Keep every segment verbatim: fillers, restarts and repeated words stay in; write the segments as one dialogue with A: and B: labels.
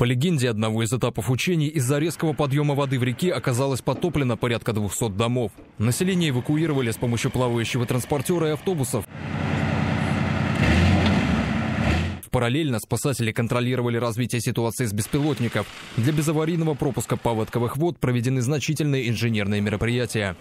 A: По легенде, одного из этапов учений из-за резкого подъема воды в реке оказалось потоплено порядка двухсот домов. Население эвакуировали с помощью плавающего транспортера и автобусов. Параллельно спасатели контролировали развитие ситуации с беспилотников. Для безаварийного пропуска паводковых вод проведены значительные инженерные мероприятия.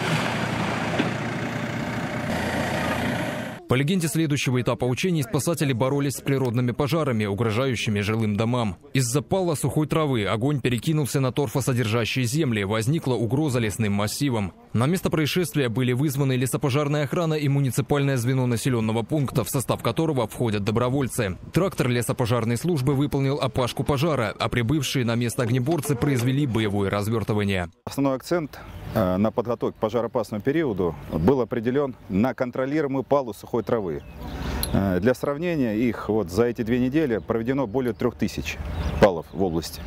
A: По легенде следующего этапа учений спасатели боролись с природными пожарами, угрожающими жилым домам. Из-за пала сухой травы огонь перекинулся на торфосодержащие земли, возникла угроза лесным массивам. На место происшествия были вызваны лесопожарная охрана и муниципальное звено населенного пункта, в состав которого входят добровольцы. Трактор лесопожарной службы выполнил опашку пожара, а прибывшие на место огнеборцы произвели боевое развертывание.
B: Основной акцент на подготовку к пожароопасному периоду был определен на контролируемую палу сухой травы. Для сравнения, их вот за эти две недели проведено более трех тысяч палов в области.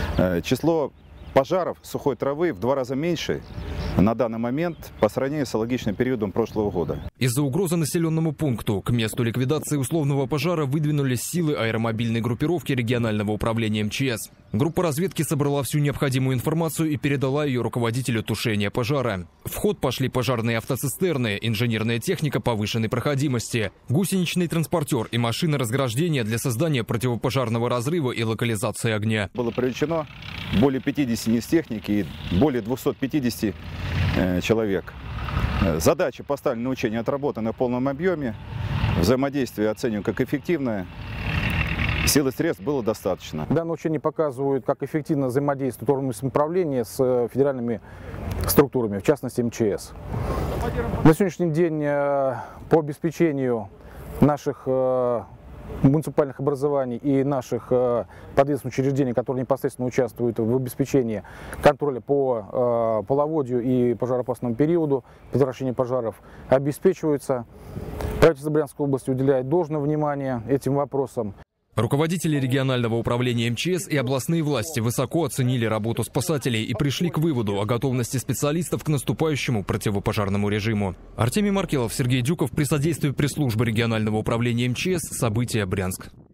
B: Число пожаров сухой травы в два раза меньше на данный момент по сравнению с аналогичным периодом прошлого года.
A: Из-за угрозы населенному пункту к месту ликвидации условного пожара выдвинулись силы аэромобильной группировки регионального управления эм че эс. Группа разведки собрала всю необходимую информацию и передала ее руководителю тушения пожара. В ход пошли пожарные автоцистерны, инженерная техника повышенной проходимости, гусеничный транспортер и машины разграждения для создания противопожарного разрыва и локализации огня.
B: Было привлечено более пятидесяти единиц техники и более двухсот пятидесяти э, человек. Задачи, поставленные на учение, отработаны в полном объеме. Взаимодействие оцениваем как эффективное. Сил и средств было достаточно.
C: Данное учение показывает, как эффективно взаимодействует органы самоуправления с федеральными структурами, в частности эм че эс. На сегодняшний день по обеспечению наших муниципальных образований и наших подведомственных учреждений, которые непосредственно участвуют в обеспечении контроля по половодью и пожароопасному периоду, предотвращению пожаров, обеспечиваются. Правительство Брянской области уделяет должное внимание этим вопросам.
A: Руководители регионального управления эм че эс и областные власти высоко оценили работу спасателей и пришли к выводу о готовности специалистов к наступающему противопожарному режиму. Артемий Маркелов, Сергей Дюков при содействии пресс-службы регионального управления эм че эс. События, Брянск.